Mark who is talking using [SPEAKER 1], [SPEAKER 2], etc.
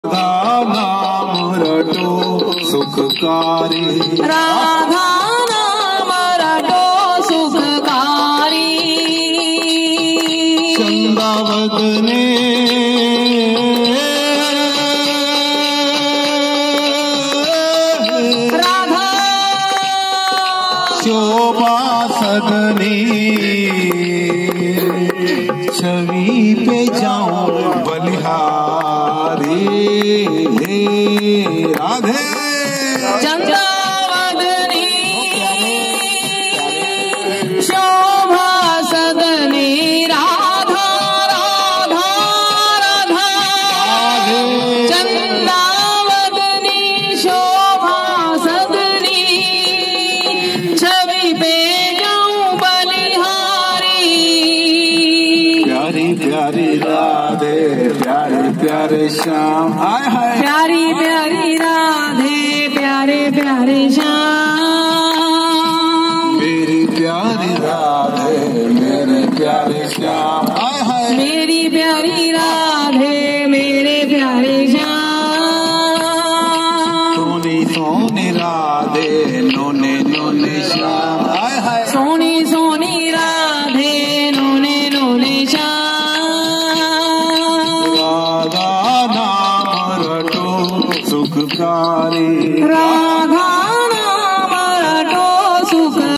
[SPEAKER 1] नाम रटो सुखकारी,
[SPEAKER 2] राधा नाम रटो सुखकारी।
[SPEAKER 1] चंदावदने
[SPEAKER 2] राधा
[SPEAKER 1] शोभा सदने, छवि पे जाऊं बलिहारी। राधे
[SPEAKER 2] चंदावदनी शोभा सदनी, राधा राधा राधा। चंदावदनी शोभा सदनी, छवि पे जाऊं बलिहारी।
[SPEAKER 1] प्यारी प्यारी राधे, प्यारे प्यारे श्याम, हाय हाय।
[SPEAKER 2] प्यारी प्यारी राधे, प्यारे प्यारे श्याम।
[SPEAKER 1] मेरी प्यारी राधे, मेरे प्यारे श्याम, हाय हाय।
[SPEAKER 2] मेरी प्यारी राधे, मेरे प्यारे श्याम।
[SPEAKER 1] सोनी सोनी राधे, नोने नोने श्याम, हाय हाय।
[SPEAKER 2] सोनी सोनी राधे, नोने नोने श्याम।
[SPEAKER 1] राधा नाम रटो सुखकारी,